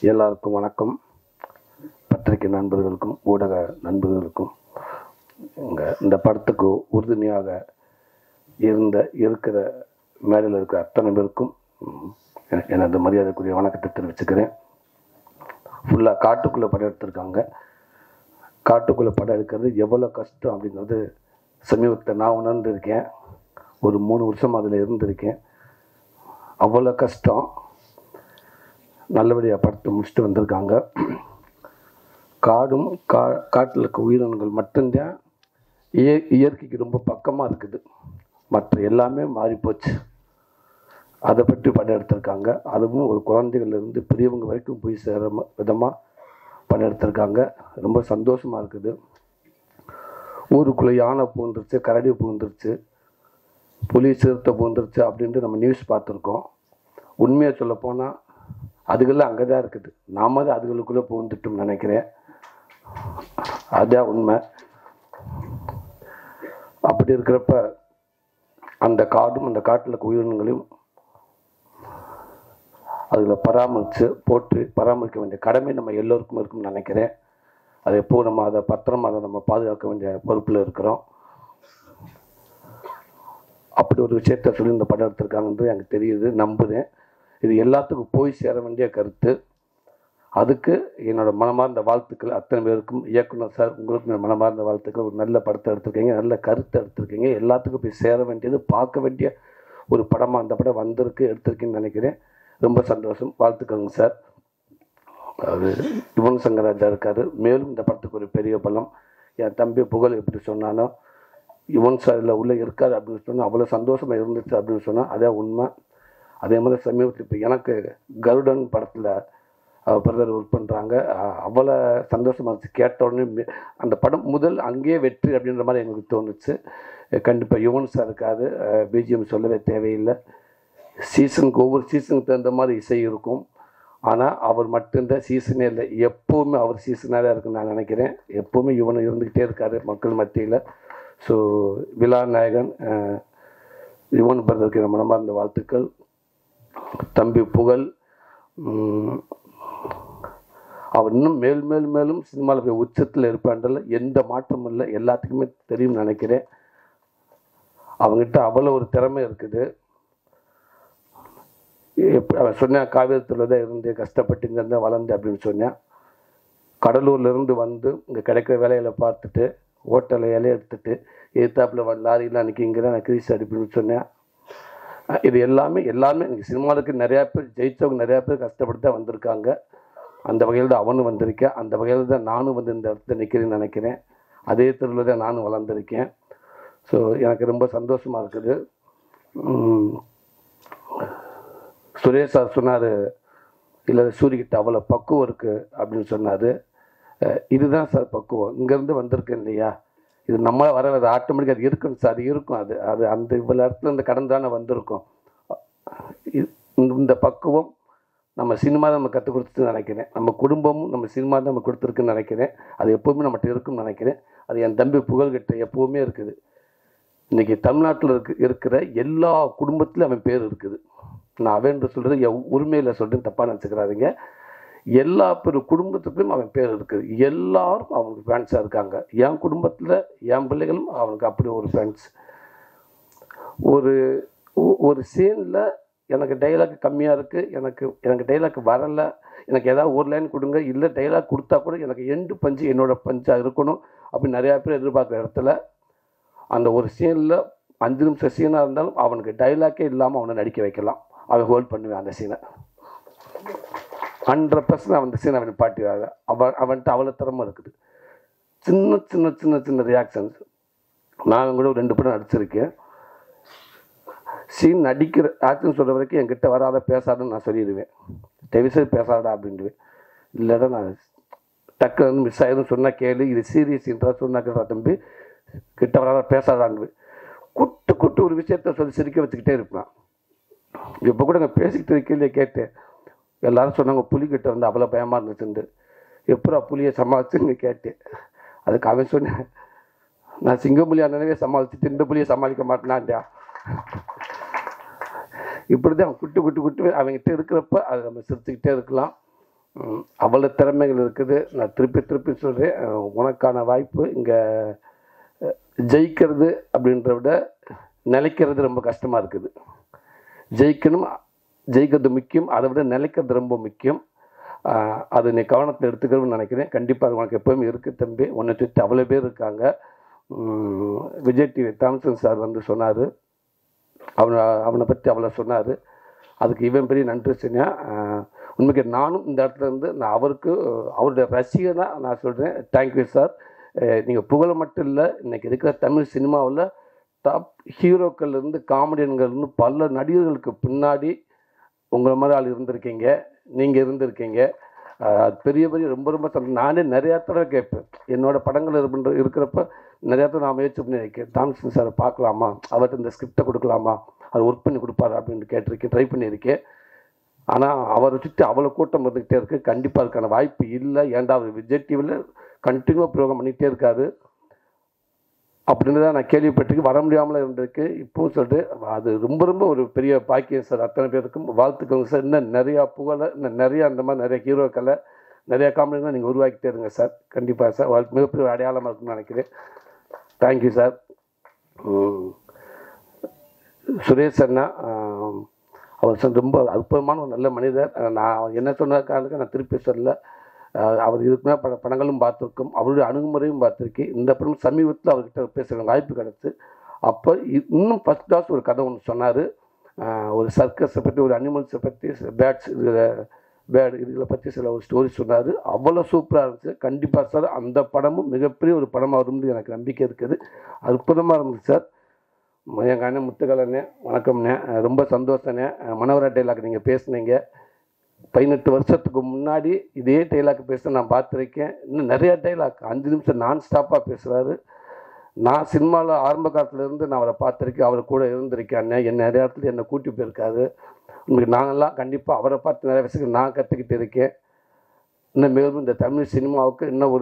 எல்லாருக்கும் வணக்கம். பத்திரிகை நண்பர்களுக்கும் ஊடக நண்பர்களுக்கும் இந்த படத்துக்கு உறுதுணையாக இருக்கிற மேடையில் இருக்கிற அத்தனை பேருக்கும் எனது மரியாதைக்குரிய வணக்கத்தை தெரிவிச்சுக்கிறேன். ஃபுல்லாக காட்டுக்குள்ளே படம் எடுத்திருக்காங்க. காட்டுக்குள்ளே படம் எடுக்கிறது எவ்வளோ கஷ்டம் அப்படிங்கிறது சமீபத்தில் நான் உணர்ந்திருக்கேன். ஒரு 3 வருஷம் அதில் இருந்திருக்கேன். அவ்வளோ கஷ்டம். நல்லபடியாக படத்தை முடிச்சுட்டு வந்திருக்காங்க. காடும் காட்டில் இருக்க உயிரினங்கள் மட்டும்தான் இயற்கைக்கு ரொம்ப பக்கமாக இருக்குது. மற்ற எல்லாமே மாறிப்போச்சு. அதை பற்றி படம் எடுத்திருக்காங்க. அதுவும் ஒரு குழந்தைகள்லேருந்து பெரியவங்க வரைக்கும் போய் சேர விதமாக படம் எடுத்திருக்காங்க. ரொம்ப சந்தோஷமாக இருக்குது. ஊருக்குள்ளே யானை பூந்துருச்சு, கரடி பூந்துருச்சு, புலி சிறுத்தை பூந்துருச்சு அப்படின்ட்டு நம்ம நியூஸ் பார்த்துருக்கோம். உண்மையை சொல்லப்போனால் அதுகள்லாம் அங்கே தான் இருக்குது. நாம தான் அதுகளுக்குள்ளே பூந்துட்டோம்னு நினைக்கிறேன். அதுதான் உண்மை. அப்படி இருக்கிறப்ப அந்த காடும் அந்த காட்டில் இருக்க உயிரினங்களையும் அதில் பராமரிக்க வேண்டிய கடமை நம்ம எல்லோருக்கும் இருக்கும்னு நினைக்கிறேன். அதை எப்போ நம்ம அதை பத்திரமாக நம்ம பாதுகாக்க வேண்டிய பொறுப்பில் இருக்கிறோம். அப்படி ஒரு விஷயத்த சொல்லி இந்த படம் எடுத்திருக்காங்கன்றது எனக்கு தெரியுது, நம்புகிறேன். இது எல்லாத்துக்கும் போய் சேர வேண்டிய கருத்து. அதுக்கு என்னோடய மனமார்ந்த வாழ்த்துக்கள் அத்தனை பேருக்கும். இயக்குனர் சார், உங்களுக்கும் மனமார்ந்த வாழ்த்துக்கள். ஒரு நல்ல படத்தை எடுத்திருக்கீங்க, நல்ல கருத்தை எடுத்திருக்கீங்க. எல்லாத்துக்கும் போய் சேர வேண்டியது, பார்க்க வேண்டிய ஒரு படமாக அந்த படம் வந்திருக்கு, எடுத்திருக்கேன்னு நினைக்கிறேன். ரொம்ப சந்தோஷம். வாழ்த்துக்கள்ங்க சார். அது யுவன் சங்கர் ராஜா இருக்கார். மேலும் இந்த படத்துக்கு ஒரு பெரிய பலம். என் தம்பி புகழ் எப்படி சொன்னானோ, யுவன் சார் இல்லை உள்ளே இருக்கார் அப்படின்னு சொன்னால் அவ்வளோ சந்தோஷமாக இருந்துச்சு அப்படின்னு சொன்னால் அதே உண்மை. அதே மாதிரி சமீபத்தில் இப்போ எனக்கு கருடன் படத்தில் பிரதர் ஒர்க் பண்ணுறாங்க. அவ்வளோ சந்தோஷமாக இருந்துச்சு. கேட்ட உடனே அந்த படம் முதல் அங்கேயே வெற்றி அப்படின்ற மாதிரி எனக்கு தோணுச்சு. கண்டிப்பாக யுவன் சார் இருக்காது. பிஜிஎம் சொல்லவே தேவையில்லை. சீசனுக்கு ஒவ்வொரு சீசனுக்கு தகுந்த மாதிரி இசை இருக்கும். ஆனால் அவர் மட்டும்தான் சீசனே இல்லை, எப்போவுமே அவர் சீசனாக தான் இருக்குன்னு நான் நினைக்கிறேன். எப்போவுமே யுவன் இருந்துக்கிட்டே இருக்கார் மக்கள் மத்தியில். ஸோ விழா நாயகன் யுவன் பிரதருக்கு மனமார்ந்த வாழ்த்துக்கள். தம்பி புகழ் அவர் இன்னும் மேலும் சினிமாவில் போய் உச்சத்தில் இருப்பான்றல எந்த மாற்றமும் இல்லை. எல்லாத்துக்குமே தெரியும் நினைக்கிறேன். அவங்ககிட்ட அவ்வளோ ஒரு திறமை இருக்குது. அவன் சொன்னேன், காவிரத்தில் தான் இருந்து கஷ்டப்பட்டு இங்கேருந்து வளர்ந்து அப்படின்னு சொன்னேன். கடலூர்லேருந்து வந்து இங்கே கிடைக்கிற வேலைகளை பார்த்துட்டு ஹோட்டலில் இலையை எடுத்துட்டு எதிர்த்தாப்பில் லாரிலாம் அன்றைக்கி இங்கே தான் நான் கிரீஸ் அடிப்புன்னு சொன்னேன். இது எல்லாமே எனக்கு சினிமாவுக்கு நிறையா பேர் ஜெயித்தவங்க, நிறையா பேர் கஷ்டப்பட்டு தான் வந்திருக்காங்க. அந்த வகையில் தான் அவனும் வந்திருக்கேன். அந்த வகையில் தான் நானும் வந்து இந்த இடத்துல நிற்கிறேன்னு நினைக்கிறேன். அதே தெருவில் தான் நானும் வளர்ந்துருக்கேன். ஸோ எனக்கு ரொம்ப சந்தோஷமாக இருக்குது. சுரேஷ் சார் சொன்னார், இல்லை சூரியகிட்ட அவ்வளோ பக்குவம் இருக்குது அப்படின்னு சொன்னார். இதுதான் சார் பக்குவம். இங்கேருந்து வந்திருக்கேன் இல்லையா, இது நம்மளே வர ஆட்டோமேட்டிக்காக அது இருக்குன்னு சார். இருக்கும் அது அது அந்த இவ்வளோ இடத்துல இந்த கடன் தானே வந்திருக்கும். இந்த பக்குவம் நம்ம சினிமா தான் நம்ம கற்றுக் கொடுத்துட்டு நினைக்கிறேன். நம்ம குடும்பமும் நம்ம சினிமா தான் நம்ம கொடுத்துருக்குன்னு நினைக்கிறேன். அது எப்போவுமே நம்மகிட்ட இருக்குன்னு நினைக்கிறேன். அது என் தம்பி புகழ்கிட்ட எப்போவுமே இருக்குது. இன்றைக்கி தமிழ்நாட்டில் இருக்கிற எல்லா குடும்பத்துலையும் அவன் பேர் இருக்குது. நான் அவன் சொல்கிறது என் உரிமையில் சொல்கிறேன், தப்பாக நினச்சிக்கிறாருங்க. எல்லா குடும்பத்துக்கும் அவன் பேர் இருக்குது. எல்லாரும் அவனுக்கு ஃபேன்ஸாக இருக்காங்க. என் குடும்பத்தில் என் பிள்ளைகளும் அவனுக்கு அப்படி ஒரு ஃபேன்ஸ். ஒரு சீனில் எனக்கு டைலாக் கம்மியாக இருக்குது, எனக்கு டைலாக் வரலை, எனக்கு ஏதாவது ஒரு லைன் கொடுங்க, இல்லை டைலாக் கொடுத்தா கூட எனக்கு எண்டு பஞ்சு என்னோடய பஞ்சாக இருக்கணும் அப்படின்னு நிறையா பேர் எதிர்பார்க்குற இடத்துல அந்த ஒரு சீனில் 5 நிமிஷம் சீனாக இருந்தாலும் அவனுக்கு டைலாக்கே இல்லாமல் அவனை நடிக்க வைக்கலாம். அவன் ஹோல்ட் பண்ணுவேன் அந்த சீனை. 100% அவன் சீன் அவன் பாட்டிவாங்க. அவன்கிட்ட அவ்வளோ திறமை இருக்குது. சின்ன சின்ன சின்ன சின்ன ரியாக்ஷன்ஸ். நான் கூட 2 படம் நடிச்சிருக்கேன். சீன் நடிக்கிற ஆக்ஷன் சொல்கிற வரைக்கும் என்கிட்ட வராத பேசாதுன்னு நான் சொல்லிடுவேன். தயவுசெய்து பேசாதா அப்படின்ட்டுவேன். இல்லைடா நான் டக்கு மிஸ் ஆகிடும் சொன்னால் கேளு, இது சீரியஸ் இன்ட்ரா சொன்னாக்கிறா தம்பி, கிட்ட வராத பேசாதான்னு குட்டு ஒரு விஷயத்த சொல்லி சிரிக்க வச்சுக்கிட்டே இருப்பேன். இப்போ கூட நான் பேசிக்கிட்டு இருக்கையிலே கேட்டேன். எல்லோரும் சொன்னாங்க புலிக்கிட்ட வந்து அவ்வளோ பயமாக இருந்துச்சுண்டு. எப்போ புலியை சமாளிச்சுன்னு கேட்டேன். அதுக்கு அவன் சொன்னேன், நான் சிங்கப்புலியா நினைவே சமாளிச்சுட்டு இந்த புலியை சமாளிக்க மாட்டேனான்டா. இப்படி தான் குட்டு அவங்ககிட்ட இருக்கிறப்ப அதை நம்ம சிரிச்சுக்கிட்டே இருக்கலாம். அவ்வளோ திறமைகள் இருக்குது. நான் திருப்பி திருப்பி சொல்கிறேன், உனக்கான வாய்ப்பு இங்கே ஜெயிக்கிறது அப்படின்றத விட நிலைக்கிறது ரொம்ப கஷ்டமாக இருக்குது. ஜெயிக்கிறது முக்கியம், அதை விட நிலைக்கிறது ரொம்ப முக்கியம். அது நீ கவனத்தில் எடுத்துக்கணும்னு நினைக்கிறேன். கண்டிப்பாக அது உனக்கு எப்போவுமே இருக்குது தம்பி. உன்னை சுற்றி அவ்வளோ பேர் இருக்காங்க. விஜய் டிவி தாம்சன் சார் வந்து சொன்னார், அவனை பற்றி அவ்வளோ சொன்னார். அதுக்கு இவன் பெரிய நன்றி சொன்னா. உண்மைக்கு நானும் இந்த இடத்துல இருந்து நான் அவருடைய ரசிகனாக நான் சொல்கிறேன். Thank you sir. நீங்கள் புகழ மட்டும் இல்லை, இன்றைக்கி இருக்கிற தமிழ் சினிமாவில் டாப் ஹீரோக்கள்லேருந்து காமெடியன்கள்லேருந்து பல நடிகர்களுக்கு பின்னாடி உங்களை மாதிரி ஆள் இருந்திருக்கீங்க, நீங்கள் இருந்திருக்கீங்க. பெரிய பெரிய ரொம்ப ரொம்ப நானே நிறையா தடவை கேட்பேன். என்னோடய படங்கள் இருக்கிறப்ப நிறையா தடவை நான் முயற்சி பண்ணி இருக்கேன். தாம்சன் சாரை பார்க்கலாமா, அவர்கிட்ட இந்த ஸ்கிரிப்டை கொடுக்கலாமா, அதை ஒர்க் பண்ணி கொடுப்பாரு அப்படின்னு கேட்டிருக்கேன், ட்ரை பண்ணியிருக்கேன். ஆனால் அவரை சுற்றி அவ்வளோ கூட்டம் இருந்துக்கிட்டே இருக்குது. கண்டிப்பாக அதுக்கான வாய்ப்பு இல்லை. ஏன்டா அவர் விஜய் டிவியில் கண்டினியூவாக ப்ரோக்ராம் பண்ணிகிட்டே இருக்காரு அப்படின்னு தான் நான் கேள்விப்பட்டிருக்கு. வர முடியாமல் இருந்திருக்கு. இப்போவும் சொல்லிட்டு அது ரொம்ப ரொம்ப ஒரு பெரிய பாக்கியம் சார். அத்தனை பேருக்கும் வாழ்த்துக்கள் சார். இன்னும் நிறையா புகழை, இன்னும் நிறையா அந்த மாதிரி நிறைய ஹீரோக்களை, நிறையா காமெடிலாம் நீங்கள் உருவாக்கிட்டே இருங்க சார். கண்டிப்பாக சார். மிகப்பெரிய அடையாளமாக இருக்குன்னு நினைக்கிறேன். Thank you sir. சுரேஷ் அண்ணா, அவர் ரொம்ப அற்புதமான ஒரு நல்ல மனிதர். நான் என்ன சொன்ன காரணத்துக்கு நான் திருப்பி சொல்ல. அவர் இதுக்குமே படங்களும் பார்த்துருக்கோம், அவருடைய அணுகுமுறையும் பார்த்துருக்கேன். இந்த படம் சமீபத்தில் அவர்கிட்ட பேசுகிற வாய்ப்பு கிடச்சி. அப்போ இன்னும் ஃபஸ்ட் கிளாஸ் ஒரு கதை ஒன்று சொன்னார். ஒரு சர்க்கஸை பற்றி, ஒரு அனிமல்ஸை பற்றி, இதில் பற்றி சில ஒரு ஸ்டோரி சொன்னார். அவ்வளோ சூப்பராக இருந்துச்சு. கண்டிப்பாக சார் அந்த படமும் மிகப்பெரிய ஒரு படமாக வரும்னு எனக்கு நம்பிக்கை இருக்குது. அற்புதமாக இருந்துச்சு சார். எங்கள் அண்ணன் முத்துக்கலண்ணே, வணக்கம்ண்ணே. ரொம்ப சந்தோஷண்ணே. மனோகரா டைலாக் நீங்கள் பேசுனீங்க. 18 வருஷத்துக்கு முன்னாடி இதே டைலாக் பேச நான் பார்த்துருக்கேன். இன்னும் நிறையா டைலாக் 5 நிமிஷம் நான் ஸ்டாப்பாக பேசுகிறாரு. நான் சினிமாவில் ஆரம்ப காலத்துலேருந்து நான் அவரை பார்த்துருக்கேன், அவரை கூட இருந்திருக்கேன். அண்ணன் என்ன நிறைய இடத்துல என்னை கூட்டி போயிருக்காரு. உங்களுக்கு நாங்கள்லாம் கண்டிப்பாக அவரை பார்த்து நிறைய விஷயங்கள் நான் கற்றுக்கிட்டு இருக்கேன். இன்னும் மேலும் இந்த தமிழ் சினிமாவுக்கு இன்னும்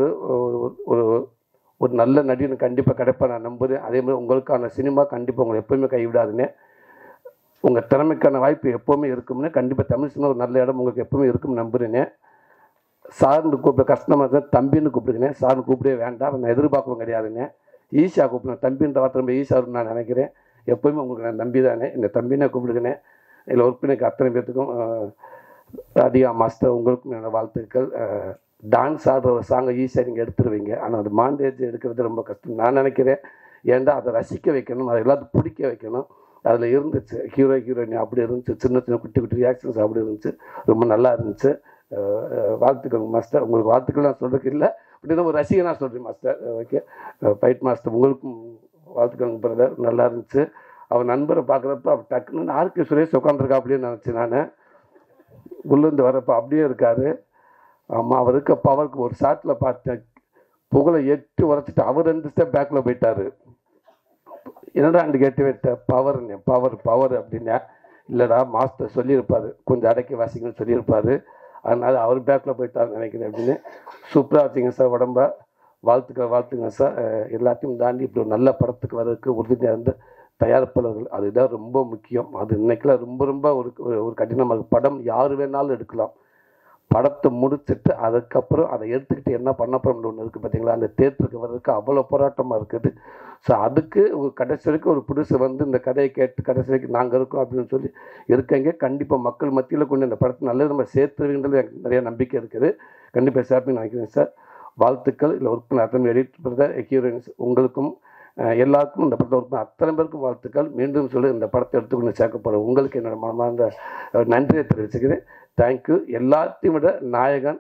ஒரு நல்ல நடிகன் கண்டிப்பாக கிடைப்பா நான் நம்புகிறேன். அதே மாதிரி உங்களுக்கான சினிமா கண்டிப்பாக உங்களை எப்போவுமே கைவிடாதுன்னு. உங்கள் திறமைக்கான வாய்ப்பு எப்போவுமே இருக்கும்னு. கண்டிப்பாக தமிழ் சினிமா ஒரு நல்ல இடம் உங்களுக்கு எப்போவுமே இருக்கும்னு நம்புகிறேனே. சார்னு கூப்பிட கஷ்டமாக இருந்தால் தம்பின்னு கூப்பிடுங்கண்ணே. சார்னு கூப்பிடவே வேண்டாம், நான் எதிர்பார்க்கவும் கிடையாதுண்ணே. ஈஷா கூப்பிடுங்க. தம்பின்ற வார்த்தை ரொம்ப ஈஸியாக நான் நினைக்கிறேன். எப்போவுமே உங்களுக்கு நான் நம்பி தானே, இந்த தம்பினே கூப்பிடுங்கண்ணே. இதில் ஒர்க் பண்ணிக்க அத்தனை பேர்த்துக்கும் ராதிகா மாஸ்டர் உங்களுக்கும் என்னோடய வாழ்த்துக்கள். டான்ஸ் ஆடுற ஒரு சாங்கை ஈஸியாக நீங்கள் எடுத்துருவீங்க, ஆனால் அது மாண்டேஜ் எடுக்கிறது ரொம்ப கஷ்டம் நான் நினைக்கிறேன். ஏன்டா அதை ரசிக்க வைக்கணும், அதை எல்லாத்துக்கும் பிடிக்க வைக்கணும். அதில் இருந்துச்சு ஹீரோயின் அப்படி இருந்துச்சு, சின்ன சின்ன குட்டி குட்டி ரியாக்ஷன்ஸ் அப்படி இருந்துச்சு. ரொம்ப நல்லா இருந்துச்சு. வாழ்த்துக்கள் மாஸ்டர். உங்களுக்கு வாழ்த்துக்கள் நான் சொல்கிறதுக்கு இல்லை, அப்படின்னா ஒரு ரசிகனாக சொல்கிறேன் மாஸ்டர். ஓகே, ஃபைட் மாஸ்டர் உங்களுக்கும் வாழ்த்துக்கள் பிரதர். நல்லா இருந்துச்சு. அவர் நண்பரை பார்க்குறப்ப அவர் டக்குன்னு ஆர்கே சுரேஷ் உட்காந்துருக்கா அப்படின்னு நினச்சி நான் உள்ளேருந்து வரப்போ அப்படியே இருக்கார். ஆமாம், அவருக்கு பவருக்கு ஒரு ஷாட்டில் பார்த்தேன், புகழை 8 உரைச்சிட்டு அவர் 2 ஸ்டெப் பேக்கில் போயிட்டார். என்னடா அண்டு கேட்டு விட்ட பவர் அப்படின்னா, இல்லைடா மாஸ்டர் சொல்லியிருப்பார், கொஞ்சம் அடக்கி வாசிங்கன்னு சொல்லியிருப்பார், அதனால் அவர் பேக்கில் போயிட்டாருன்னு நினைக்கிறேன் அப்படின்னு. சூப்பராக வச்சிங்க சார் உடம்ப. வாழ்த்துங்க சார். எல்லாத்தையும் தாண்டி இப்படி ஒரு நல்ல படத்துக்கு வர்றதுக்கு உறுதியாக இருந்து தயாரிப்பாளர்கள், அதுதான் ரொம்ப முக்கியம். அது இன்னைக்கெல்லாம் ரொம்ப ரொம்ப ஒரு கடினமாக. படம் யார் வேணாலும் எடுக்கலாம், படத்தை முடிச்சுட்டு அதுக்கப்புறம் அதை எடுத்துக்கிட்டு என்ன பண்ண போகிறோம்னு ஒன்று இருக்குது பார்த்தீங்களா, அந்த தேட்டருக்கு வர்றதுக்கு அவ்வளோ போராட்டமாக இருக்குது. ஸோ அதுக்கு ஒரு கடைசி வரைக்கும் ஒரு புதுசு வந்து இந்த கதையை கேட்டு கடைசி வரைக்கும் நாங்கள் இருக்கோம் அப்படின்னு சொல்லி இருக்கங்க. கண்டிப்பாக மக்கள் மத்தியில் கொண்டு இந்த படத்தை நல்லது நம்ம சேர்த்துருவீங்கிறது எனக்கு நிறைய நம்பிக்கை இருக்குது. கண்டிப்பாக சேர்ப்பீங்கன்னு நினைக்கிறேன் சார். வாழ்த்துக்கள். இல்லை ஒர்க் பண்ண அத்தனை எடிட் பிரதர், ஹீரோயின்ஸ் உங்களுக்கும் எல்லாருக்கும் இந்த படத்தை ஒர்க் பண்ண அத்தனை பேருக்கும் வாழ்த்துக்கள். மீண்டும் சொல்லி இந்த படத்தை எடுத்துக்கொண்டு சேர்க்க போகிறேன் உங்களுக்கு என்னோட மனமார்ந்த நன்றியை தெரிவிச்சுக்கிறேன். தேங்க்யூ. எல்லாத்தையும் விட நாயகன்,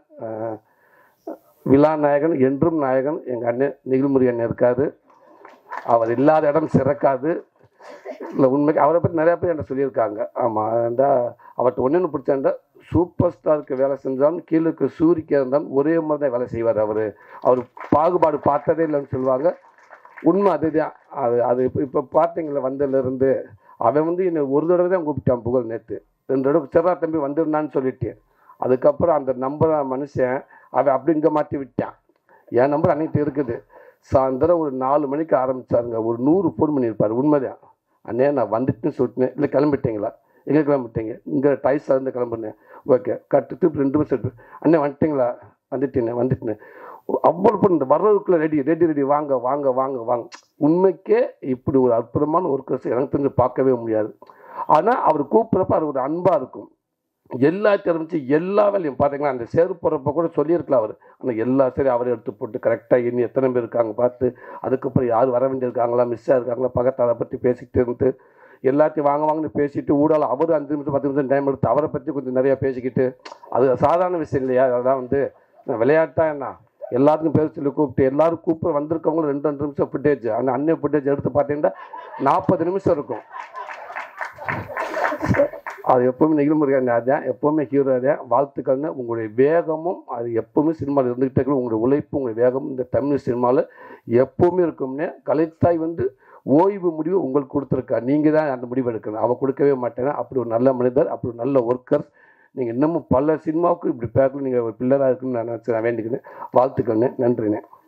விழா நாயகன், என்றும் நாயகன் எங்கள் அண்ணன் நிகில்முரி அண்ணன் இருக்கார். அவர் இல்லாத இடம் சிறக்காது. இல்லை உண்மைக்கு அவரை பற்றி நிறையா பேர் என்ன சொல்லியிருக்காங்க. ஆமாம், அந்த அவர்கிட்ட ஒன்று பிடிச்சாண்டா சூப்பர் ஸ்டாருக்கு வேலை செஞ்சாலும் கீழுக்கு சூரிக்க இருந்தாலும் ஒரே மாதிரி தான் வேலை செய்வார். அவர் பாகுபாடு பார்த்ததே இல்லைன்னு சொல்லுவாங்க. உண்மை அதுதான். அது இப்போ பார்த்தீங்களா, வந்ததுலேருந்து அவன் வந்து என்னை ஒரு தடவை தான் கூப்பிட்டான் புகழ். நேற்று 2 தடவை செவ்வா தம்பி வந்துருந்தான்னு சொல்லிட்டேன். அதுக்கப்புறம் அந்த நம்பரை மனுஷன் அவன் அப்படி இங்கே மாற்றி விட்டான். என் நம்பர் அன்னைக்கு இருக்குது. சாயந்தரம் ஒரு 4 மணிக்கு ஆரம்பித்தாருங்க, ஒரு 100 ஃபோன் பண்ணியிருப்பார். உண்மைதான். அண்ணே நான் வந்துட்டுன்னு சொல்லிட்டேன். இல்லை கிளம்பிட்டீங்களா, எங்கே கிளம்பிட்டீங்க, இங்கே டைஸ்லேருந்து கிளம்புனேன். ஓகே கட்டு திருப்பி 2 நிமிஷம் எடுத்து அண்ணே வந்துட்டிங்களா, வந்துட்டேன்னு அவ்வளோ இந்த வர்றதுக்குள்ளே ரெடி வாங்க வாங்க வாங்க வாங்க. உண்மைக்கே இப்படி ஒரு அற்புதமான ஒர்க்கர்ஸ் எனக்கு தெரிஞ்சு பார்க்கவே முடியாது. ஆனால் அவர் கூப்பிட்றப்ப அது ஒரு அன்பாக இருக்கும். எல்லா தெரிஞ்சு எல்லா வேலையும் பார்த்தீங்கன்னா அந்த சேரு போகிறப்ப கூட சொல்லியிருக்கலாம் அவர். ஆனால் எல்லா சரி அவரை எடுத்து போட்டு கரெக்டாக எண்ணி எத்தனை பேர் இருக்காங்க பார்த்து, அதுக்கப்புறம் யார் வர வேண்டியிருக்காங்களா, மிஸ்ஸாக இருக்காங்களா, பக்கத்தில் அதை பற்றி பேசிக்கிட்டு இருந்து எல்லாத்தையும் வாங்கன்னு பேசிட்டு ஊடால அவர் 5 நிமிஷம் 10 நிமிஷம் டைம் எடுத்து அவரை பற்றி கொஞ்சம் நிறையா பேசிக்கிட்டு, அது சாதாரண விஷயம் இல்லையா. அதெல்லாம் விளையாட்டா என்ன எல்லாத்துக்கும் பேர் சொல்லி கூப்பிட்டு எல்லாரும் கூப்பிட்டு வந்திருக்கவங்களும் 2 நிமிஷம் ஃபுட்டேஜ், அந்த அன்னை ஃபுட்டேஜ் எடுத்து பார்த்தீங்கன்னா 40 நிமிஷம் இருக்கும். அது எப்போவுமே நெகிழ்முறையாக அதான் எப்போவுமே ஹீரோ அதான். வாழ்த்துக்கள்னு உங்களுடைய வேகமும் அது எப்போவுமே சினிமாவில் இருந்துகிட்டே இருக்கணும். உங்களுடைய உழைப்பு உங்களுடைய வேகம் இந்த தமிழ் சினிமாவில் எப்போவுமே இருக்கும்னு கலைத்தாய் ஓய்வு முடிவு உங்களுக்கு கொடுத்துருக்கா. நீங்கள் தான் அந்த முடிவு எடுக்கணும், அவள் கொடுக்கவே மாட்டேன்னா. அப்படி ஒரு நல்ல மனிதர், அப்படி ஒரு நல்ல ஒர்க்கர். நீங்கள் இன்னமும் பல சினிமாவுக்கு இப்படி பேக்கணும், நீங்கள் ஒரு பில்லராக இருக்குன்னு நான் வேண்டிக்கிறேன். வாழ்த்துக்கள்னு நன்றிண்ணே.